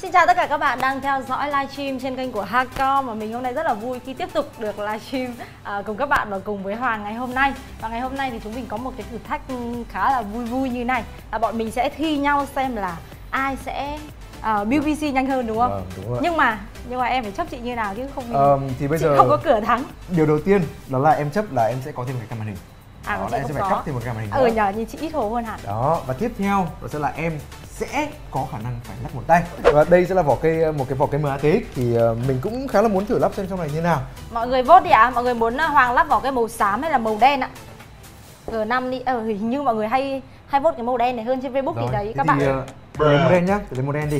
Xin chào tất cả các bạn đang theo dõi livestream trên kênh của Hacom. Và mình hôm nay rất là vui khi tiếp tục được livestream cùng các bạn và cùng với Hoàng ngày hôm nay. Và ngày hôm nay thì chúng mình có một cái thử thách khá là vui như này, là bọn mình sẽ thi nhau xem là ai sẽ build PC nhanh hơn, đúng không? Vâng, đúng rồi. Nhưng mà em phải chấp chị như nào chứ không thì bây chị giờ không có cửa thắng. Điều đầu tiên đó là em chấp là em sẽ có thêm cái màn hình. Đó, em sẽ phải cấp thêm một cái màn hình nữa. Nhờ nhìn chị ít hồ hơn hẳn. Đó, và tiếp theo đó sẽ là em sẽ có khả năng phải lắp một tay. Và đây sẽ là một cái vỏ cây MATX thì mình cũng khá là muốn thử lắp xem trong này như nào. Mọi người vote đi ạ. Mọi người muốn Hoàng lắp vỏ cây màu xám hay là màu đen ạ? G5 đi. Hình như mọi người hay vote cái màu đen này hơn trên Facebook. Rồi, thì đấy các bạn. Lấy màu đen nhá, lấy màu đen đi.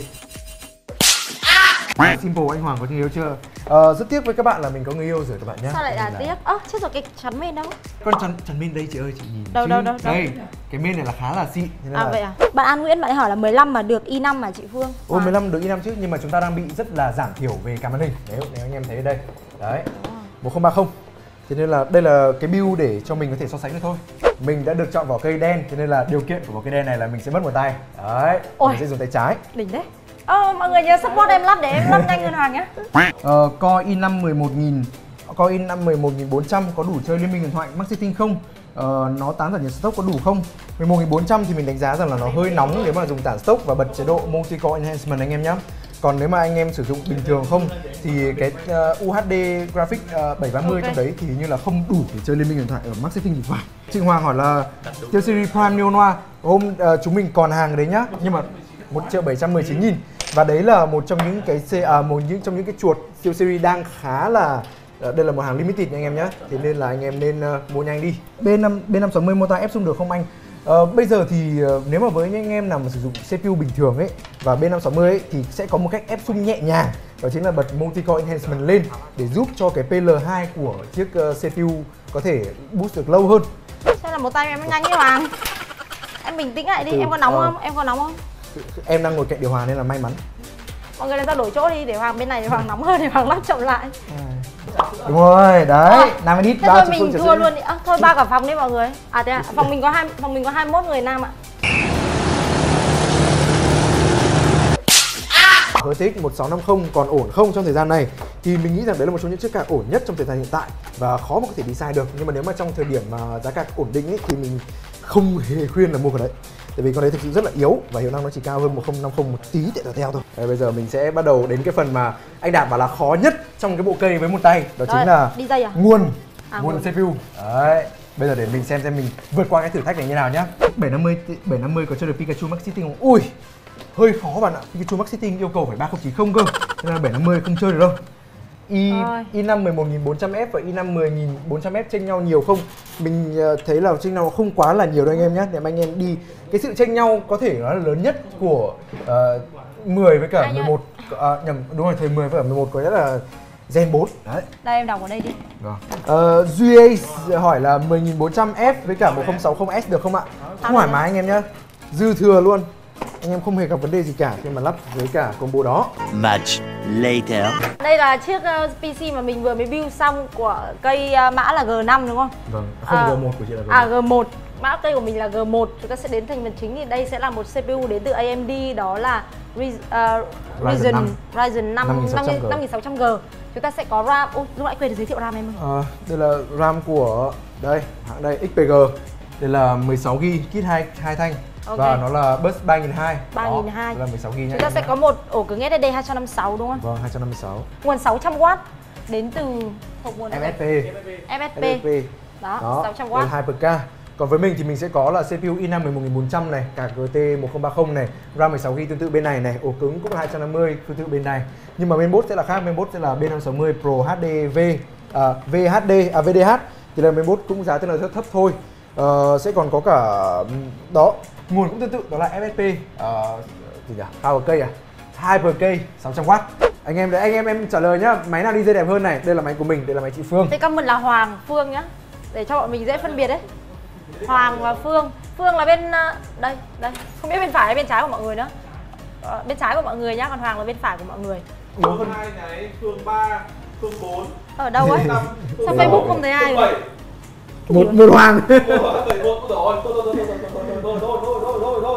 Simple, anh Hoàng có người yêu chưa? Rất tiếc với các bạn là mình có người yêu rồi các bạn nhé. Sao lại là tiếc? Chết rồi, cái chắn main đâu? Con chắn main đây chị ơi, chị nhìn đâu. Đây, cái main này là khá là xịn. Vậy à? Bạn An Nguyễn bạn hỏi là 15 mà được i5 mà chị Phương. 15 được i5 chứ, nhưng mà chúng ta đang bị rất là giảm thiểu về cả màn hình. Nếu anh em thấy ở đây. Đấy. 1030. Cho nên là đây là cái build để cho mình có thể so sánh được thôi. Mình đã được chọn vỏ cây đen, cho nên là điều kiện của vỏ cây đen này là mình sẽ mất một tay. Đấy, mình sẽ dùng tay trái. Đỉnh đấy. Mọi người nhớ support em lắp để em lắp nhanh hơn Hoàng nhé. Core i5 11000, Core i5 11400 có đủ chơi Liên minh huyền thoại Max Setting không? Nó tán tản nhiệt stock có đủ không? 11400 thì mình đánh giá rằng là nó hơi nóng nếu mà dùng tản stock và bật chế độ Multi Core Enhancement anh em nhé. Còn nếu mà anh em sử dụng bình thường không thì cái UHD Graphic 730 trong đấy thì như là không đủ để chơi Liên minh huyền thoại ở Max Setting thì phải. Trịnh Hoàng hỏi là Steel Series Prime Neo Noir hôm chúng mình còn hàng đấy nhá, nhưng mà 1.719.000 và đấy là một trong những cái trong những cái chuột Steel Series đang khá là đây là một hàng limited anh em nhé, thế nên là anh em nên mua nhanh đi. B560 mô ép xung được không anh? Bây giờ thì nếu mà với những anh em nào mà sử dụng CPU bình thường ấy và B560 ấy thì sẽ có một cách ép xung nhẹ nhàng, đó chính là bật Multi Core Enhancement lên để giúp cho cái PL2 của chiếc CPU có thể boost được lâu hơn. Thế là một tay em nhanh như Hoàng. Em bình tĩnh lại đi, em có nóng không? Em có nóng không? Em đang ngồi cạnh điều hòa nên là may mắn. Mọi người ra đổi chỗ đi để Hoàng bên này để Hoàng nóng hơn để Hoàng lắp chậm lại. Đúng rồi, đấy. Nam edit thôi mình thua luôn đi. Thôi ba cả phòng đi mọi người. Thế à? Phòng mình có 21 người nam ạ. RTX 1650 còn ổn không trong thời gian này? Thì mình nghĩ rằng đấy là một trong những chiếc card ổn nhất trong thời gian hiện tại và khó mà có thể đi sai được. Nhưng mà nếu mà trong thời điểm mà giá cả ổn định ấy, thì mình không hề khuyên là mua cái đấy. Tại vì con đấy thực sự rất là yếu và hiệu năng nó chỉ cao hơn 1050 một tí để theo thôi. Bây giờ mình sẽ bắt đầu đến cái phần mà anh Đạt bảo là khó nhất trong cái bộ cây với một tay, đó chính là đi dây à? nguồn CPU. Đấy. Bây giờ để mình xem mình vượt qua cái thử thách này như nào nhá. 750 có chơi được Pikachu Max Setting không? Ui, hơi khó bạn ạ. Pikachu Max Setting yêu cầu phải 3090 cơ. Nên là 750 không chơi được đâu. i5 11400F và i5 10400F chênh nhau nhiều không? Mình thấy là chênh nhau không quá là nhiều đâu anh em nhé. Để mà anh em đi cái sự chênh nhau có thể nói là lớn nhất của 10 với cả 11 đúng rồi, thời 10 với cả 11 có nghĩa là Gen 4 đấy. Đây em đọc ở đây đi. Duy hỏi là 10400F với cả 1060S được không ạ? Không thoải mái anh em nhé. Dư thừa luôn. Anh em không hề gặp vấn đề gì cả khi mà lắp với cả combo đó. Much later. Đây là chiếc PC mà mình vừa mới build xong của cây mã là G5 đúng không? Vâng, không G1 của chị là G1. G1. Mã cây của mình là G1. Chúng ta sẽ đến thành phần chính thì đây sẽ là một CPU đến từ AMD, đó là Ryzen 5 5600G. Chúng ta sẽ có RAM. Lúc nãy quên được giới thiệu RAM em ơi. Đây là RAM của đây, hãng đây XPG. Đây là 16GB kit 2 thanh. Và nó là bus 3200. 3200 là 16GB. Chúng ta sẽ có một ổ cứng SSD 256 đúng không? Vâng, 256. Nguồn 600W đến từ hộp nguồn FSP. Đó, 600W. 2PK. Còn với mình thì mình sẽ có là CPU i5 11400 này, cả GT 1030 này, RAM 16GB tương tự bên này này, ổ cứng cũng là 250 tương tự bên này. Nhưng mà mainboard sẽ là khác, mainboard sẽ là B560 Pro HDV VDH. Thì là mainboard cũng giá tương đối rất thấp thôi. Sẽ còn có cả đó, nguồn cũng tương tự đó là FSP gì nhỉ? HyperK 600W. Anh em trả lời nhá, máy nào đi dây đẹp hơn này? Đây là máy của mình, đây là máy chị Phương. Thế comment là Hoàng, Phương nhá, để cho bọn mình dễ phân biệt đấy. Hoàng và Phương. Phương là bên đây, không biết bên phải hay bên trái của mọi người nữa. Bên trái của mọi người nhá, còn Hoàng là bên phải của mọi người. Phương 2 này, Phương 3, Phương 4. Ở đâu ấy? Sao Facebook không thấy ai rồi? Một Hoàng. Thôi.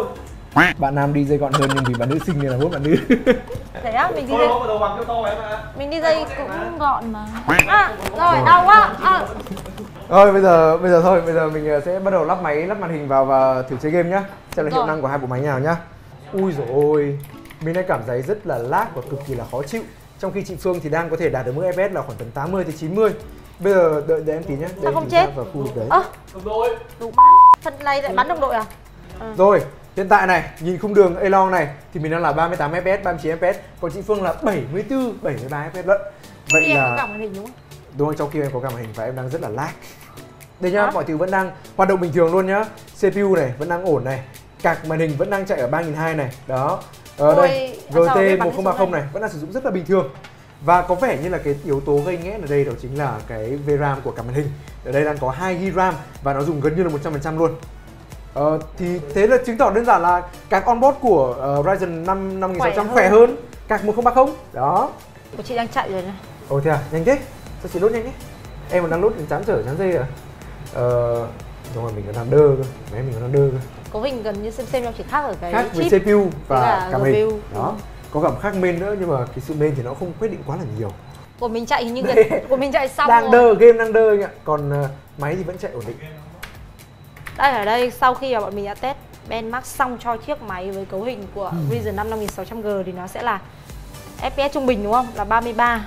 Bạn nam đi dây gọn hơn nhưng vì bạn nữ xinh nên là hốt bạn nữ. Thế á, mình đi Thôi dây, nó đầu bằng cho to em ạ. mình đi dây cũng gọn mà. Rồi, đau quá. Rồi bây giờ mình sẽ bắt đầu lắp máy, lắp màn hình vào và thử chơi game nhá. Xem là hiệu năng của hai bộ máy nào nhá. Ui dồi ôi, mình đang cảm thấy rất là lag và cực kỳ là khó chịu. Trong khi chị Phương thì đang có thể đạt được mức FPS là khoảng tầm 80 tới 90. Bây giờ đợi em tí nhé. Sao không chết? Vào khu vực đấy. Đồng đội. Đủ má. Phần này lại bắn đồng đội à? Rồi, hiện tại này, nhìn khung đường Elon này thì mình đang là 38 FPS, 39 FPS, còn chị Phương là 74, 73 FPS lận. Vậy Em có là cảm màn hình đúng không? đúng không? Trong khi em có cả màn hình và em đang rất là lag. Đây nhá, mọi thứ vẫn đang hoạt động bình thường luôn nhá. CPU này vẫn đang ổn này. Card màn hình vẫn đang chạy ở 3200 này. Đó. Ở đây RT 1030 này vẫn đang sử dụng rất là bình thường. Và có vẻ như là cái yếu tố gây nghẽn ở đây đó chính là cái VRAM của cả màn hình. Ở đây đang có 2GB RAM và nó dùng gần như là 100% luôn. Thì thế là chứng tỏ đơn giản là card onboard của Ryzen 5 5600 khỏe hơn card 1030. Đó. Của chị đang chạy rồi này. Ồ thế à, nhanh thế. Sao chị đốt nhanh thế? Em còn đang đốt chán dây à? Đúng rồi, mình còn đang đơ cơ. Máy mình còn đang đơ cơ. Có mình gần như xem nhau chỉ khác ở cái Khác với chip CPU và cả màn hình. GPU. Đó. Có cả khác main nữa nhưng mà cái sự main thì nó không quyết định quá là nhiều. Của mình chạy hình như của mình chạy xong đang rồi. đơ, game đang đơ anh ạ. Còn máy thì vẫn chạy ổn định. Đây ở đây sau khi mà bọn mình đã test benchmark xong cho chiếc máy với cấu hình của Ryzen 5 5600G thì nó sẽ là FPS trung bình đúng không? Là 33.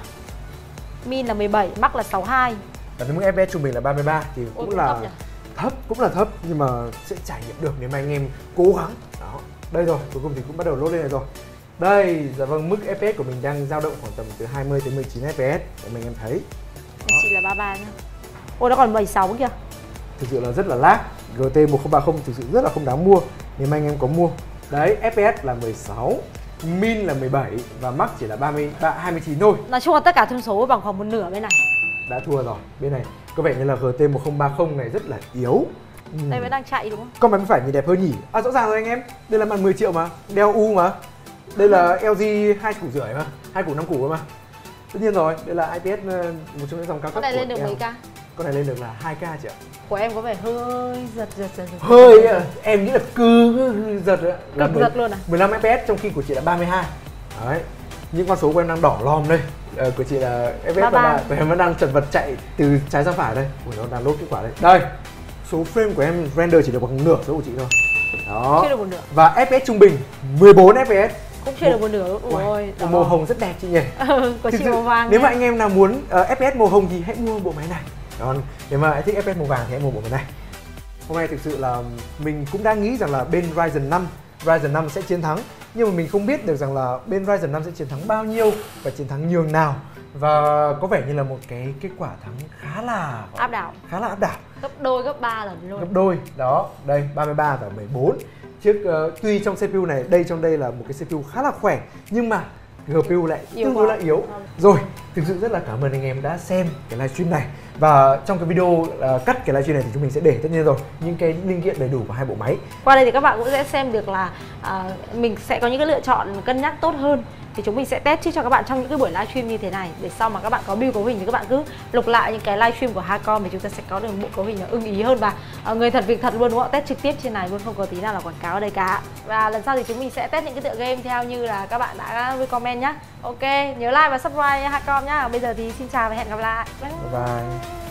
Min là 17, max là 62. Và cái mức FPS trung bình là 33 thì cũng là thấp, cũng là thấp nhưng mà sẽ trải nghiệm được nếu mà anh em cố gắng. Đó. Đây rồi, cuối cùng thì cũng bắt đầu lốt lên này rồi. Đây, dạ vâng, mức FPS của mình đang dao động khoảng tầm từ 20 tới 19 FPS để mình em thấy. Chị là 33 nhá. Ôi nó còn 76 kìa. Thực sự là rất là lag. GT 1030 thực sự rất là không đáng mua nếu mà anh em có mua. Đấy, FPS là 16, min là 17 và max chỉ là 29 thôi. Nói chung là tất cả thông số bằng khoảng một nửa bên này. Đã thua rồi. Bên này có vẻ như là GT 1030 này rất là yếu. Đây vẫn đang chạy đúng không? Con máy phải nhìn đẹp hơn nhỉ? À rõ ràng rồi anh em. Đây là màn 10 triệu mà, đeo U mà. Đây là LG 2 củ rưỡi mà, 2 củ 5 củ mà. Tất nhiên rồi, đây là IPS một trong những dòng cao cấp. Con này lên được mấy k? Con này lên được là 2k chị ạ. Của em có vẻ hơi giật. Hơi à, em nghĩ là giật đấy. Là giật luôn à? 15 fps trong khi của chị là 32. Đấy. Những con số của em đang đỏ lòm đây. Của chị là fps của em vẫn đang chật vật chạy từ trái sang phải đây. Ui, nó đang lốt kết quả đây. Đây. Số frame của em render chỉ được bằng nửa số của chị thôi. Đó. Chưa được một nửa. Và FPS trung bình 14 fps. Cũng chưa được một nửa. Ôi, màu hồng rất đẹp chị nhỉ. Của chị màu vàng. Nếu mà anh em nào muốn FPS màu hồng thì hãy mua bộ máy này. Còn nếu mà thích FPS màu vàng thì hãy mua bộ máy này. Hôm nay thực sự là mình cũng đang nghĩ rằng là bên Ryzen 5 sẽ chiến thắng, nhưng mà mình không biết được rằng là bên Ryzen 5 sẽ chiến thắng bao nhiêu và chiến thắng nhường nào. Và có vẻ như là một cái kết quả thắng khá là áp đảo. Gấp đôi, gấp 3 lần luôn. Gấp đôi. Đó, đây 33 và 14. Tuy trong CPU này, trong đây là một cái CPU khá là khỏe nhưng mà GPU lại tương đối là yếu. Rồi, thực sự rất là cảm ơn anh em đã xem cái livestream này. Và trong cái video cắt cái livestream này thì chúng mình sẽ để tất nhiên rồi những cái linh kiện đầy đủ của hai bộ máy. Qua đây thì các bạn cũng sẽ xem được là mình sẽ có những cái lựa chọn cân nhắc tốt hơn. Thì chúng mình sẽ test trước cho các bạn trong những cái buổi livestream như thế này, để sau mà các bạn có build cấu hình thì các bạn cứ lục lại những cái livestream của Hacom thì chúng ta sẽ có được một bộ cấu hình ưng ý hơn và người thật việc thật luôn, đúng không? Test trực tiếp trên này luôn, không có tí nào là quảng cáo ở đây cả. Và lần sau thì chúng mình sẽ test những cái tựa game theo như là các bạn đã comment nhá. Ok, nhớ like và subscribe Hacom nhá. Bây giờ thì xin chào và hẹn gặp lại. Bye bye.